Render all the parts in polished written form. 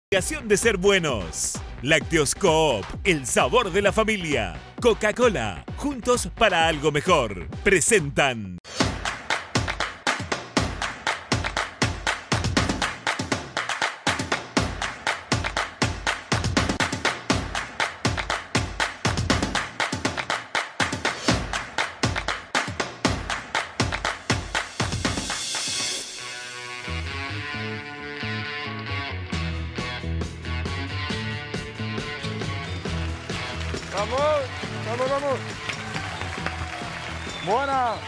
Obligación de ser buenos. Lácteos Coop, el sabor de la familia. Coca-Cola, juntos para algo mejor. Presentan. Vamos. Buenas.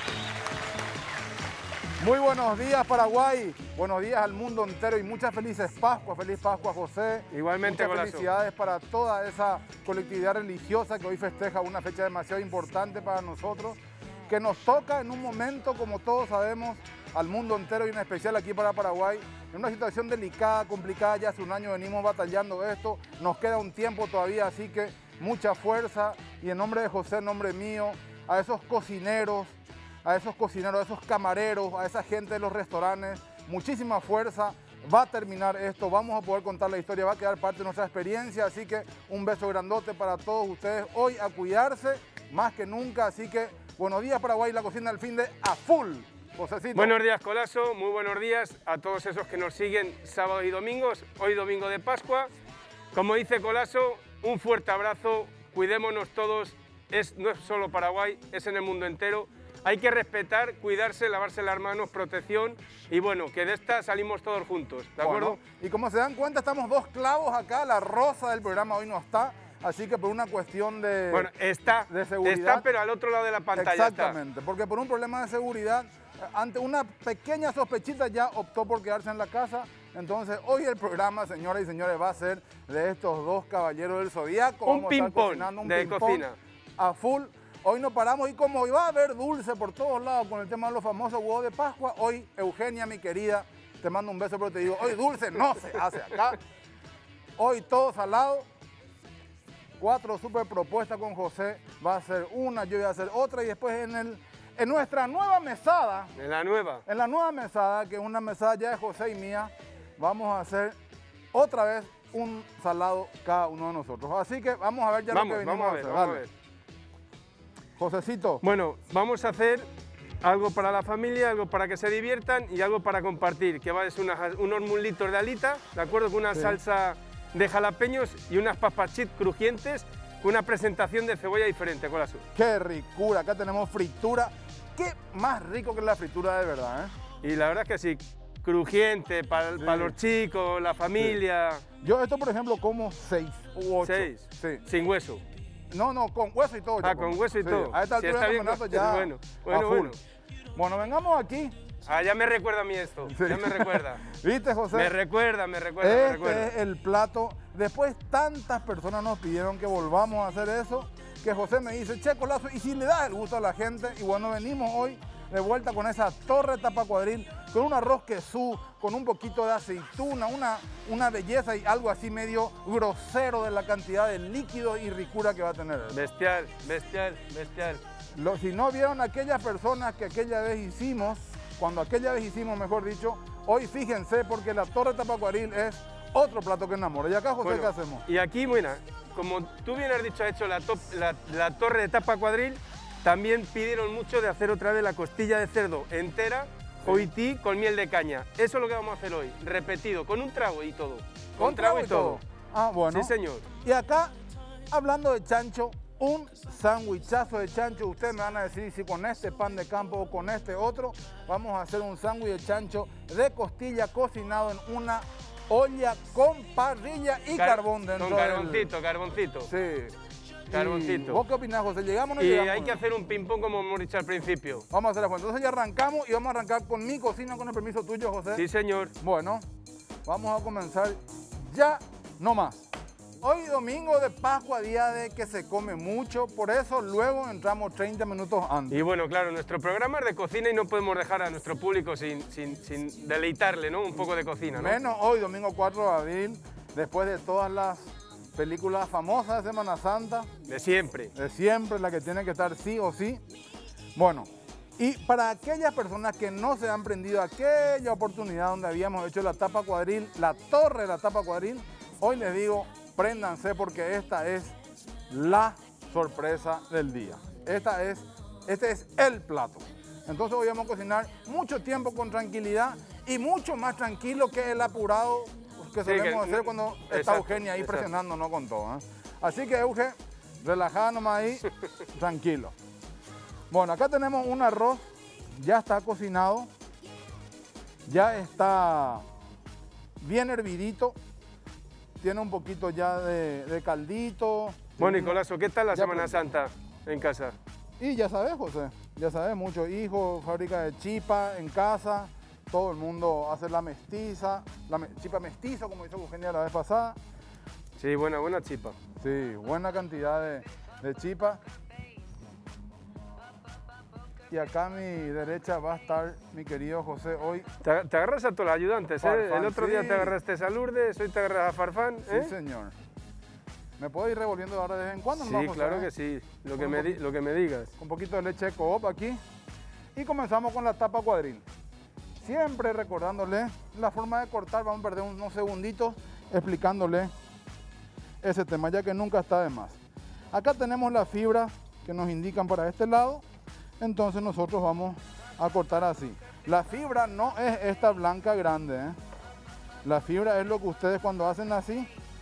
Muy buenos días, Paraguay. Buenos días al mundo entero y muchas felices Pascuas. Feliz Pascua, José. Igualmente, muchas Golazo. Felicidades para toda esa colectividad religiosa que hoy festeja una fecha demasiado importante para nosotros, que nos toca en un momento, como todos sabemos, al mundo entero y en especial aquí para Paraguay, en una situación delicada, complicada. Ya hace un año venimos batallando esto, nos queda un tiempo todavía, así que mucha fuerza, y en nombre de José, en nombre mío, a esos cocineros, a esos camareros, a esa gente de los restaurantes, muchísima fuerza. Va a terminar esto, vamos a poder contar la historia, va a quedar parte de nuestra experiencia, así que un beso grandote para todos ustedes. Hoy a cuidarse más que nunca, así que buenos días, Paraguay, la cocina del fin de a full. Josecito. Buenos días, Colazo, muy buenos días a todos esos que nos siguen sábados y domingos, hoy domingo de Pascua. Como dice Colazo, un fuerte abrazo, cuidémonos todos, no es solo Paraguay, es en el mundo entero. Hay que respetar, cuidarse, lavarse las manos, protección y bueno, que de esta salimos todos juntos, ¿de acuerdo? Bueno, y como se dan cuenta, estamos dos clavos acá, la rosa del programa hoy no está, así que por una cuestión de, bueno, de seguridad. Está, pero al otro lado de la pantalla. Exactamente, porque por un problema de seguridad, ante una pequeña sospechita ya optó por quedarse en la casa. Entonces, hoy el programa, señoras y señores, va a ser de estos dos caballeros del Zodíaco. Un ping-pong de cocina. A full. Hoy no paramos y como iba a haber dulce por todos lados con el tema de los famosos huevos de Pascua, hoy, Eugenia, mi querida, te mando un beso, pero te digo, hoy dulce no se hace acá. Hoy todo salado. 4 super propuestas con José. Va a ser una, yo voy a hacer otra y después en nuestra nueva mesada. En la nueva mesada, que es una mesada ya de José y mía, vamos a hacer otra vez un salado cada uno de nosotros. Así que vamos a ver ya lo que venimos a hacer. Vamos a ver. Josecito. Bueno, vamos a hacer algo para la familia, algo para que se diviertan y algo para compartir, que va a ser unos muslitos de alita, ¿de acuerdo? Con una salsa de jalapeños y unas papas chip crujientes, con una presentación de cebolla diferente, Colazo. ¡Qué ricura! Acá tenemos fritura. ¡Qué más rico que la fritura de verdad, Y la verdad es que sí, crujiente para los chicos, la familia. Sí. Yo esto, por ejemplo, como 6 u 8. 6, sí. Sin hueso. No, con hueso y todo. Con hueso y todo. A esta altura está del bien, campeonato ya bueno. Bueno, vengamos aquí. Ya me recuerda a mí esto, ya me recuerda. ¿Viste, José? Me recuerda. Este es el plato. Después tantas personas nos pidieron que volvamos a hacer eso, que José me dice, che, Colazo, ¿y si le das el gusto a la gente? Y bueno, venimos hoy de vuelta con esa torre tapa cuadril, con un arroz quesú, con un poquito de aceituna, una belleza y algo así medio grosero de la cantidad de líquido y ricura que va a tener. Bestial. Si no vieron aquellas personas que aquella vez hicimos, mejor dicho, hoy fíjense porque la torre tapa cuadril es otro plato que enamora. Y acá, José, ¿qué hacemos? Y aquí, bueno, como tú bien has dicho, ha hecho la torre de tapa cuadril. También pidieron mucho de hacer otra vez la costilla de cerdo entera, hoití, con miel de caña. Eso es lo que vamos a hacer hoy, repetido, con un trago y todo. ¿Con trago y todo? Ah, bueno. Sí, señor. Y acá, hablando de chancho, un sándwichazo de chancho. Ustedes me van a decir si con este pan de campo o con este otro, vamos a hacer un sándwich de chancho de costilla cocinado en una olla con parrilla y carbón dentro. Con carboncito. Sí. Carboncito. ¿Vos qué opinás, José? ¿Llegamos o no y llegamos? Hay que hacer un ping-pong como hemos dicho al principio. Vamos a hacer la cuenta. Entonces ya arrancamos y vamos a arrancar con mi cocina, con el permiso tuyo, José. Sí, señor. Bueno, vamos a comenzar ya nomás. Hoy domingo de Pascua, día de que se come mucho, por eso luego entramos 30 minutos antes. Y bueno, claro, nuestro programa es de cocina y no podemos dejar a nuestro público sin deleitarle, ¿no? Un poco de cocina, ¿no? Menos hoy, domingo 4 de abril, después de todas las películas famosas de Semana Santa. De siempre. De siempre, la que tiene que estar sí o sí. Bueno, y para aquellas personas que no se han prendido aquella oportunidad donde habíamos hecho la tapa cuadril, la torre de la tapa cuadril, hoy les digo, préndanse porque esta es la sorpresa del día. Este es el plato. Entonces hoy vamos a cocinar mucho tiempo con tranquilidad y mucho más tranquilo que el apurado que solemos hacer cuando está Eugenia ahí presionándonos con todo, ¿eh? Así que Euge, relajada nomás ahí, tranquilo. Bueno, acá tenemos un arroz, ya está cocinado, ya está bien hervidito, tiene un poquito ya de caldito. Bueno, Nicolaso, ¿qué tal la Semana Santa en casa? Y ya sabes, José, ya sabes, muchos hijos, fábrica de chipa en casa, todo el mundo hace la mestiza, chipa mestiza, como hizo Eugenia la vez pasada. Sí, buena chipa. Sí, buena cantidad de chipa. Y acá a mi derecha va a estar mi querido José hoy. Te agarras a todos los ayudantes, ¿eh? Farfán, El otro día te agarraste a Lourdes, hoy te agarras a Farfán, ¿eh? Sí, señor. ¿Me puedo ir revolviendo ahora de vez en cuando? Sí, claro que sí, lo que me digas. Un poquito de leche de Coop aquí. Y comenzamos con la tapa cuadril. Siempre recordándole la forma de cortar, vamos a perder unos segunditos explicándole ese tema, ya que nunca está de más. Acá tenemos las fibras que nos indican para este lado, entonces nosotros vamos a cortar así. La fibra no es esta blanca grande, ¿eh? La fibra es lo que ustedes cuando hacen así,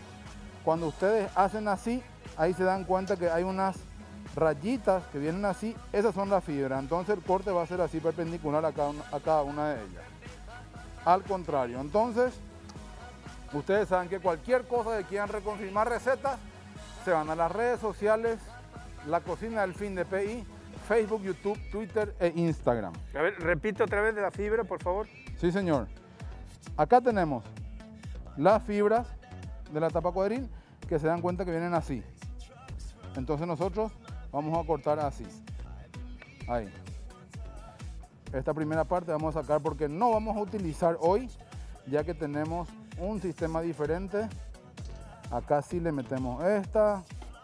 ahí se dan cuenta que hay unas rayitas que vienen así, esas son las fibras, entonces el corte va a ser así perpendicular a cada una de ellas. Al contrario, entonces, ustedes saben que cualquier cosa que quieran reconfirmar recetas, se van a las redes sociales, La Cocina del Fin de PI, Facebook, YouTube, Twitter e Instagram. A ver, repite otra vez de la fibra, por favor. Sí, señor. Acá tenemos las fibras de la tapa cuadril que se dan cuenta que vienen así. Entonces nosotros vamos a cortar así. Ahí. Esta primera parte vamos a sacar porque no vamos a utilizar hoy, ya que tenemos un sistema diferente. Acá sí le metemos esta.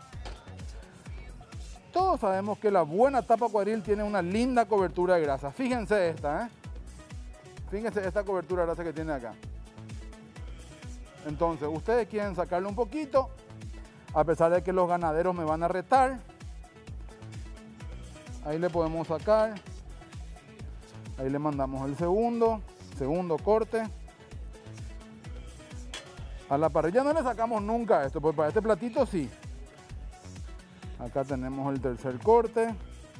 Todos sabemos que la buena tapa cuadril tiene una linda cobertura de grasa. Fíjense esta, ¿eh? Fíjense esta cobertura de grasa que tiene acá. Entonces, ustedes quieren sacarle un poquito, a pesar de que los ganaderos me van a retar. Ahí le podemos sacar. Ahí le mandamos el segundo corte. A la parrilla no le sacamos nunca esto, pues para este platito sí. Acá tenemos el tercer corte.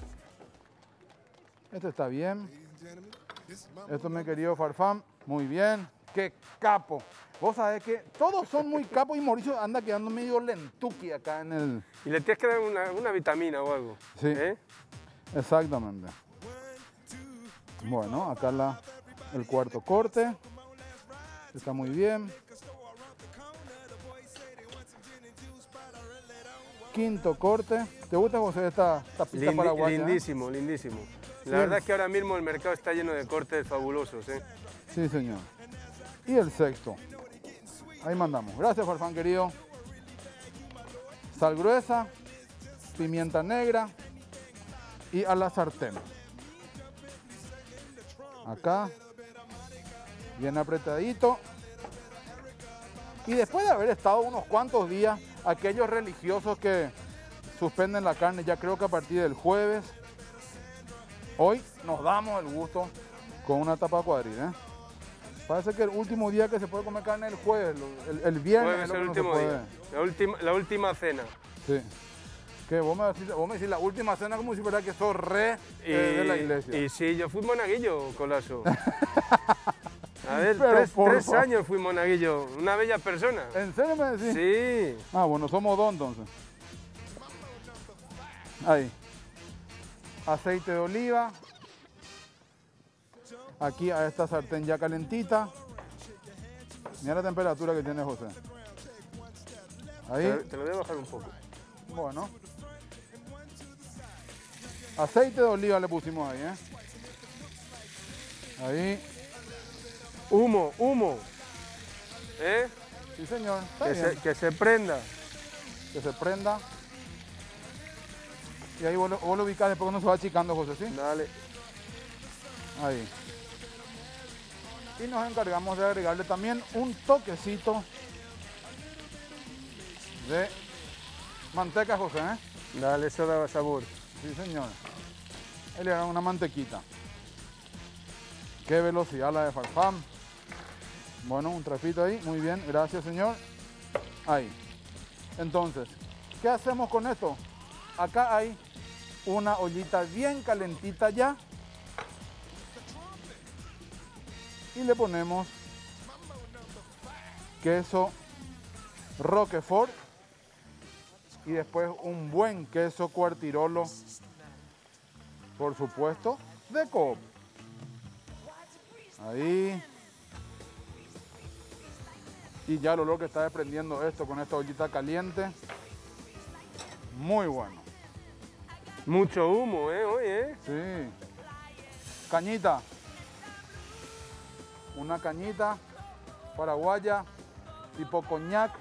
Este está bien. Esto, mi querido Farfán, muy bien. ¡Qué capo! Vos sabés que todos son muy capos y Mauricio anda quedando medio lentuki acá en el... Y le tienes que dar una vitamina o algo. Sí, exactamente. Bueno, acá el cuarto corte. Está muy bien. Quinto corte. ¿Te gusta, José, esta tapita paraguaya? Lindísimo, lindísimo. La verdad es que ahora mismo el mercado está lleno de cortes fabulosos, ¿eh? Sí, señor. Y el sexto. Ahí mandamos. Gracias, Farfán, querido. Sal gruesa, pimienta negra y a la sartén. Acá, bien apretadito. Y después de haber estado unos cuantos días, aquellos religiosos que suspenden la carne, ya creo que a partir del jueves, hoy nos damos el gusto con una tapa cuadril, ¿eh? Parece que el último día que se puede comer carne es el jueves, el viernes es el último día, la última cena. Sí. Que vos me decís la última cena como si fuera que sos re de la iglesia. Y sí, yo fui monaguillo, Colaso. A ver, tres años fui monaguillo, una bella persona. ¿En serio me decís? Sí. Ah, bueno, somos dos entonces. Ahí. Aceite de oliva. Aquí a esta sartén ya calentita. Mira la temperatura que tiene José. Ahí. Te lo voy a bajar un poco. Bueno. Aceite de oliva le pusimos ahí, ¿eh? Ahí. Humo, humo. ¿Eh? Sí, señor. Que se prenda. Que se prenda. Y ahí vos lo ubicás después que no se va achicando, José, ¿sí? Dale. Ahí. Y nos encargamos de agregarle también un toquecito de manteca, José, ¿eh? Dale, eso da sabor. Sí, señor. Ahí le dan una mantequita. Qué velocidad la de Farfán. Bueno, un trapito ahí. Muy bien, gracias, señor. Ahí. Entonces, ¿qué hacemos con esto? Acá hay una ollita bien calentita ya. Y le ponemos queso Roquefort y después un buen queso Cuartirolo, por supuesto, de Coop. Ahí. Y ya el olor que está desprendiendo esto con esta ollita caliente. Muy bueno. Mucho humo, hoy, Sí. Cañita. Una cañita paraguaya tipo coñac.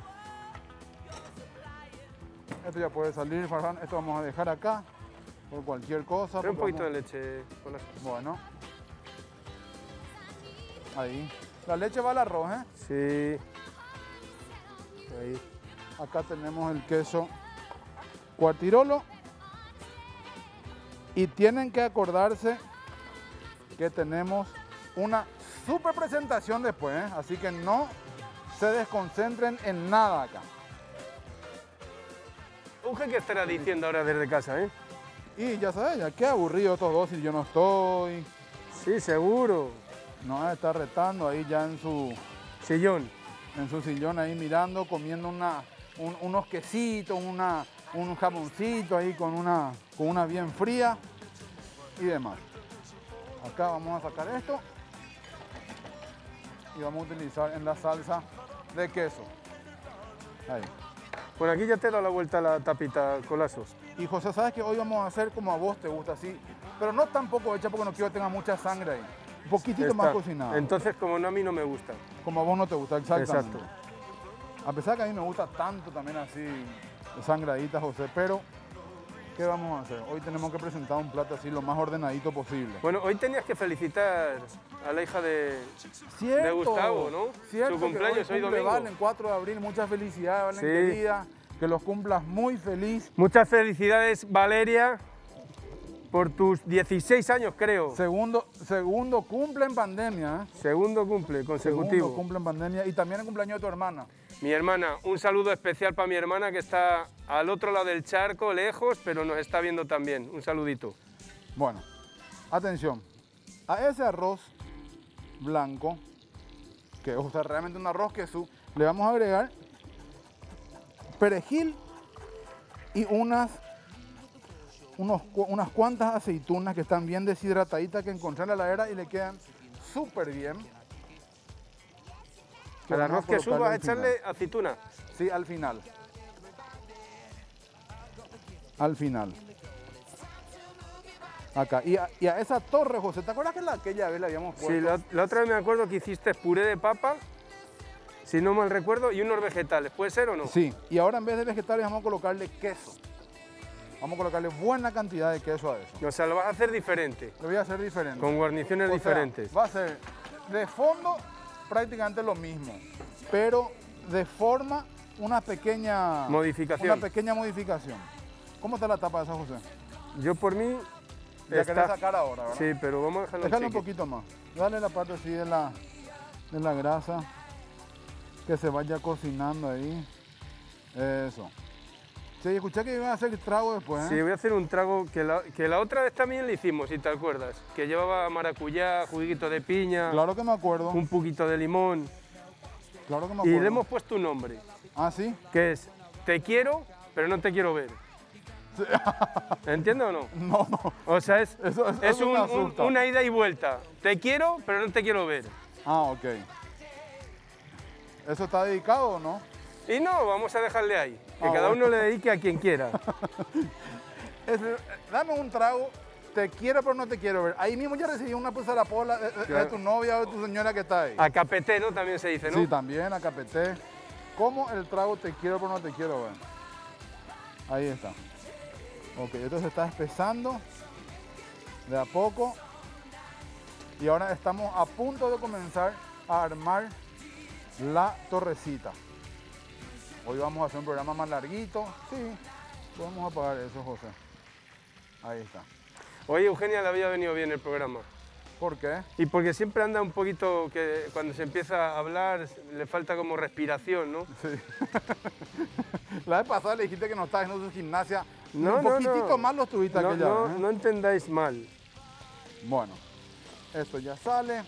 Esto ya puede salir, Farfán. Esto vamos a dejar acá por cualquier cosa. Trae un porque poquito de leche con las... Bueno. Ahí. La leche va al arroz, ¿eh? Sí. Ahí. Acá tenemos el queso Cuartirolo. Y tienen que acordarse que tenemos una super presentación después, ¿eh? Así que no se desconcentren en nada acá. Uge, ¿qué estará diciendo ahora desde casa, Y ya sabes, ya qué aburrido estos dos si yo no estoy. Sí, seguro. No, está retando ahí ya en su Sillón. ahí mirando, comiendo unos quesitos, un jamoncito ahí con una bien fría y demás. Acá vamos a sacar esto y vamos a utilizar en la salsa de queso. Ahí. Bueno, aquí ya te da la vuelta la tapita, Colaso. Y José, ¿sabes que hoy vamos a hacer como a vos te gusta, así? Pero no tampoco hecha porque no quiero que tenga mucha sangre ahí. Un poquitito más cocinada. Entonces, como no, a mí no me gusta. Como a vos no te gusta, exactamente. Exacto. A pesar que a mí me gusta tanto también así, sangradita, José, pero ¿qué vamos a hacer? Hoy tenemos que presentar un plato así lo más ordenadito posible. Bueno, hoy tenías que felicitar a la hija de Cierto, Gustavo, ¿no? Cierto, Su cumpleaños que hoy cumple domingo. Valen, 4 de abril, muchas felicidades, Valen, Sí. querida. Que los cumplas muy feliz. Muchas felicidades, Valeria, por tus 16 años, creo. Segundo cumple en pandemia, ¿eh? Segundo cumple consecutivo. Segundo cumple en pandemia y también el cumpleaños de tu hermana. Mi hermana, un saludo especial para mi hermana que está al otro lado del charco, lejos, pero nos está viendo también. Un saludito. Bueno, atención. A ese arroz blanco, que es realmente un arroz queso, le vamos a agregar perejil y unas cuantas aceitunas que están bien deshidrataditas que encontré en la heladera y le quedan súper bien. Al arroz que suba a echarle final. aceituna. Sí, al final. Al final. Acá. Y a esa torre, José, ¿te acuerdas que aquella vez le habíamos puesto? Sí, la otra vez me acuerdo que hiciste puré de papa, si no mal recuerdo, y unos vegetales. ¿Puede ser o no? Sí, y ahora en vez de vegetales vamos a colocarle queso. Vamos a colocarle buena cantidad de queso a eso. O sea, lo vas a hacer diferente, Lo voy a hacer diferente. con guarniciones O sea, diferentes. va a ser de fondo prácticamente lo mismo, pero de forma una pequeña modificación. ¿Cómo está la tapa de esa, José? Yo por mí... La querés sacar ahora, ¿verdad? Sí, pero vamos a dejarlo Déjale un chiqui. poquito más. Dale la parte así de la grasa. Que se vaya cocinando ahí. Eso. Sí, escuché que iban a hacer trago después, ¿eh? Sí, voy a hacer un trago que la otra vez también le hicimos, si te acuerdas. Que llevaba maracuyá, juguito de piña, Claro que me acuerdo. un poquito de limón. Claro que me Y acuerdo. le hemos puesto un nombre, Ah, ¿sí? que es Te quiero, pero no te quiero ver. ¿Entiendes o no? No, no. O sea, es Eso me asusta. una ida y vuelta. Te quiero, pero no te quiero ver. Ah, ok. ¿Eso está dedicado o no? Y no, vamos a dejarle ahí. Que Ah, cada bueno. uno le dedique a quien quiera. Dame un trago, te quiero pero no te quiero ver. Ahí mismo ya recibí una pulsarapola de Claro. tu novia o de tu señora que está ahí. A capeté, ¿no? También se dice, ¿no? Sí, también, a capeté. ¿Cómo el trago te quiero pero no te quiero ver? Ahí está. Ok, esto se está espesando de a poco. Y ahora estamos a punto de comenzar a armar la torrecita. Hoy vamos a hacer un programa más larguito. Sí, podemos apagar eso, José. Ahí está. Hoy Eugenia le había venido bien el programa. ¿Por qué? Y porque siempre anda un poquito, que cuando se empieza a hablar le falta como respiración, ¿no? Sí. La vez pasada le dijiste que no estabas haciendo su gimnasia. No, un poquitito más lo estuviste aquella vez, ¿eh? No entendáis mal. Bueno, esto ya sale.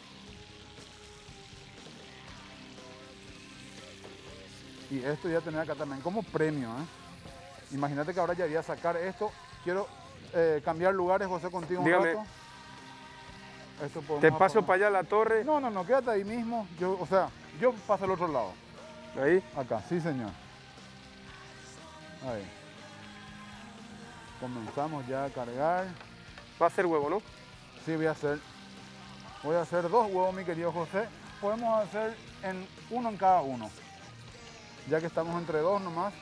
Y esto ya tenía acá también como premio, ¿eh? Imagínate que ahora ya voy a sacar esto. Quiero cambiar lugares, José, contigo un Dígame. rato. Esto podemos Te paso apagar. para allá la torre. No, quédate ahí mismo. Yo paso al otro lado. Ahí. Acá, sí, señor. Ahí. Comenzamos ya a cargar. Va a hacer huevo, ¿no? Sí, voy a hacer 2 huevos, mi querido José. Podemos hacer uno en cada uno. Ya que estamos entre 2 nomás.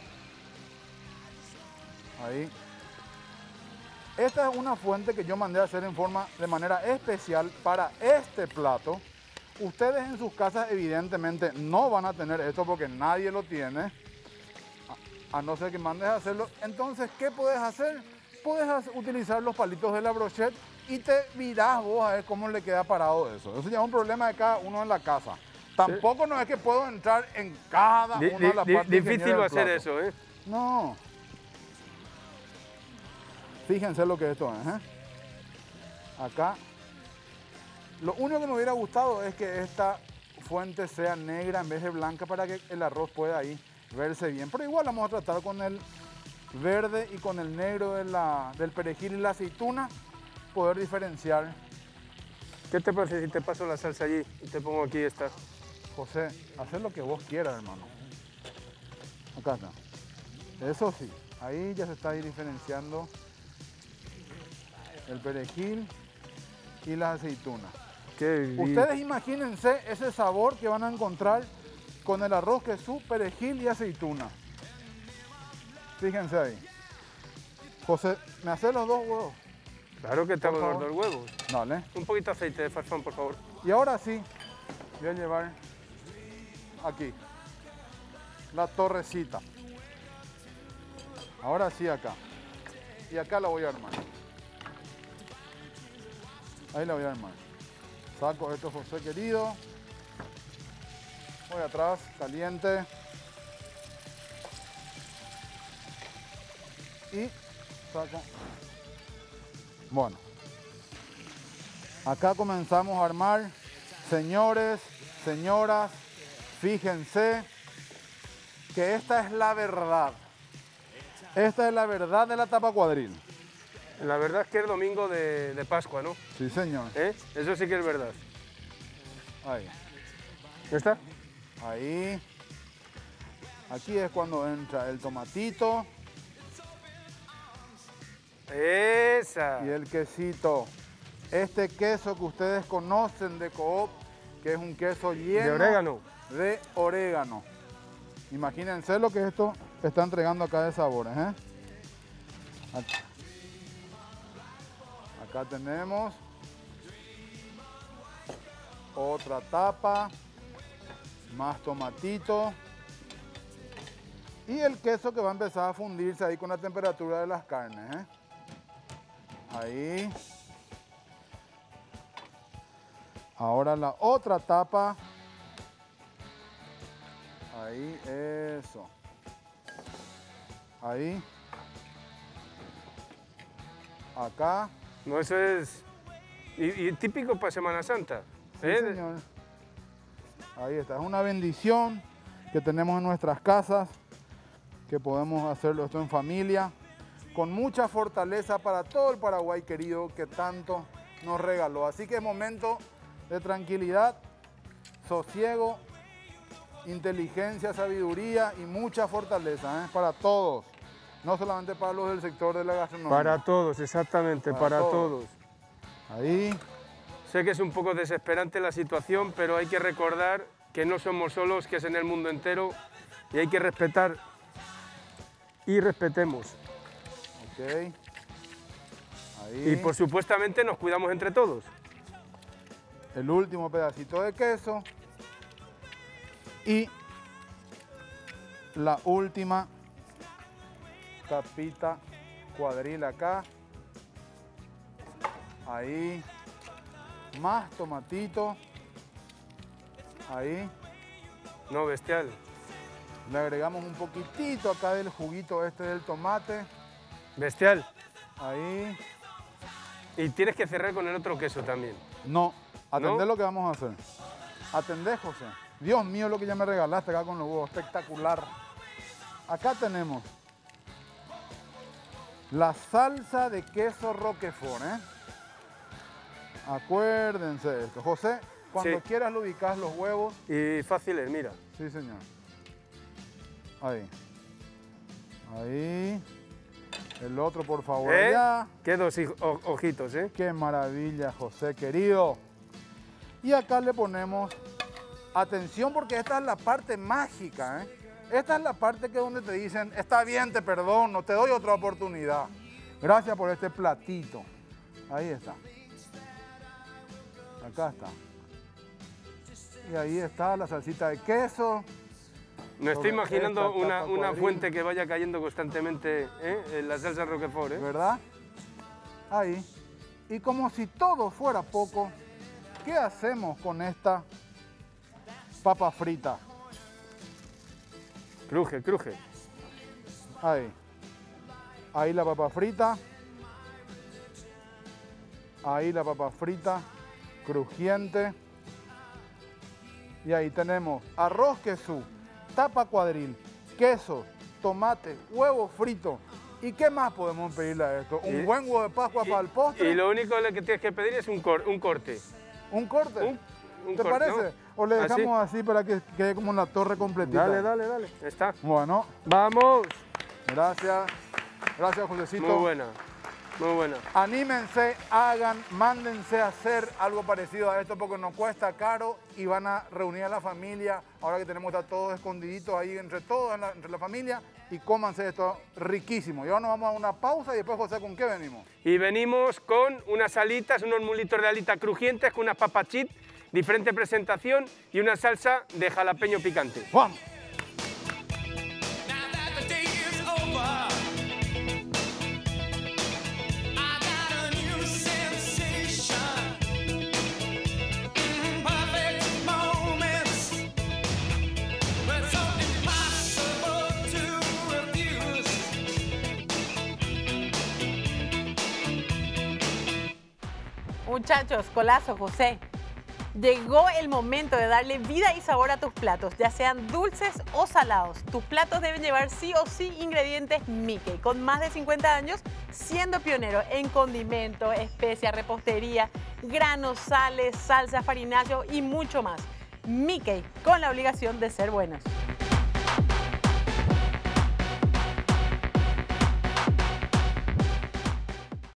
Ahí. Esta es una fuente que yo mandé a hacer de manera especial para este plato. Ustedes en sus casas evidentemente no van a tener esto porque nadie lo tiene. A no ser que mandes a hacerlo. Entonces, ¿qué puedes hacer? Puedes utilizar los palitos de la brochette y te mirás vos a ver cómo le queda parado eso. Eso ya es un problema de cada uno en la casa. Tampoco no es que puedo entrar en cada una de las partes. Difícil va a ser eso, ¿eh? No. Fíjense lo que esto es, ¿eh? Acá. Lo único que me hubiera gustado es que esta fuente sea negra en vez de blanca para que el arroz pueda ahí verse bien. Pero igual vamos a tratar con el verde y con el negro del perejil y la aceituna, poder diferenciar. ¿Qué te parece si te paso la salsa allí y te pongo aquí esta? José, haz lo que vos quieras, hermano. Acá está. Eso sí, ahí ya se está ahí diferenciando el perejil y las aceitunas. Ustedes imagínense ese sabor que van a encontrar con el arroz que es su perejil y aceituna. Fíjense ahí. José, ¿me haces los 2 huevos? Claro que te hago Por los favor. 2 huevos. Dale. Un poquito de aceite de farfán, por favor. Y ahora sí, voy a llevar aquí la torrecita. Ahora sí acá. Y acá la voy a armar. Ahí la voy a armar. Saco esto, José querido. Voy atrás, caliente. Y saco. Bueno. Acá comenzamos a armar. Señores, señoras, fíjense que esta es la verdad. Esta es la verdad de la tapa cuadril. La verdad es que es domingo de Pascua, ¿no? Sí, señor. ¿Eh? Eso sí que es verdad. Ahí. ¿Ya está? Ahí. Aquí es cuando entra el tomatito Esa. y el quesito. Este queso que ustedes conocen de Coop, que es un queso lleno De orégano. de orégano. Imagínense lo que esto está entregando acá de sabores, ¿eh? Acá tenemos otra tapa, más tomatito y el queso que va a empezar a fundirse ahí con la temperatura de las carnes, ¿eh? Ahí. Ahora la otra tapa. Ahí, eso. Ahí. Acá. No, eso es... Y típico para Semana Santa. Sí, ¿eh? señor. Ahí está. Es una bendición que tenemos en nuestras casas, que podemos hacerlo esto en familia, con mucha fortaleza para todo el Paraguay querido que tanto nos regaló. Así que es momento de tranquilidad, sosiego, inteligencia, sabiduría y mucha fortaleza, ¿eh? Para todos. No solamente para los del sector de la gastronomía. Para todos, exactamente, para todos. Ahí. Sé que es un poco desesperante la situación, pero hay que recordar que no somos solos, que es en el mundo entero, y hay que respetar y respetemos. Ok. Ahí. Y por supuestamente nos cuidamos entre todos. El último pedacito de queso. Y la última capita cuadril acá. Ahí. Más tomatito. Ahí. No, bestial. Le agregamos un poquitito acá del juguito este del tomate. Bestial. Ahí. Y tienes que cerrar con el otro queso también. No, atendé ¿No? lo que vamos a hacer. Atendé, José. Dios mío, lo que ya me regalaste acá con los huevos. Espectacular. Acá tenemos la salsa de queso Roquefort, ¿eh? Acuérdense de esto. José, cuando Sí. quieras lo ubicás los huevos. Y fáciles, mira. Sí, señor. Ahí. Ahí. El otro, por favor, allá. Qué dos ojitos, ¿eh? Qué maravilla, José, querido. Y acá le ponemos, atención porque esta es la parte mágica, ¿eh? Esta es la parte que donde te dicen, está bien, te perdono, te doy otra oportunidad. Gracias por este platito. Ahí está. Acá está. Y ahí está la salsita de queso. Me estoy Sobre imaginando esta una capa cuadril. fuente que vaya cayendo constantemente en la salsa Roquefort, ¿eh? ¿Verdad? Ahí. Y como si todo fuera poco, ¿qué hacemos con esta papa frita? Cruje, cruje. Ahí. Ahí la papa frita. Ahí la papa frita, crujiente. Y ahí tenemos arroz queso, tapa cuadril, queso, tomate, huevo frito. ¿Y qué más podemos pedirle a esto? Un buen huevo de Pascua para el postre. Y lo único que tienes que pedir es un corte. ¿Un corte? Un ¿Te corte, parece? ¿no? ¿O le ¿Así? dejamos así para que quede como una torre completita? Dale, dale, dale. Está. Bueno, ¡Vamos! gracias. Gracias, Josecito. Muy buena, muy buena. Anímense, hagan, mándense a hacer algo parecido a esto porque nos cuesta caro y van a reunir a la familia. Ahora que tenemos que estar todos escondiditos ahí entre todos, entre la familia, y cómanse esto riquísimo. Y ahora nos vamos a una pausa y después, José, ¿con qué venimos? Y venimos con unas alitas, unos mulitos de alita crujientes, con unas papachit, diferente presentación y una salsa de jalapeño picante. ¡Vamos! Now that the day is over, I got a new sensation. Perfect moments, but so impossible to refuse. Muchachos, Colazo, José, llegó el momento de darle vida y sabor a tus platos, ya sean dulces o salados. Tus platos deben llevar sí o sí ingredientes Mickey, con más de 50 años siendo pionero en condimentos, especias, repostería, granos, sales, salsa, farináceo y mucho más. Mickey, con la obligación de ser buenos.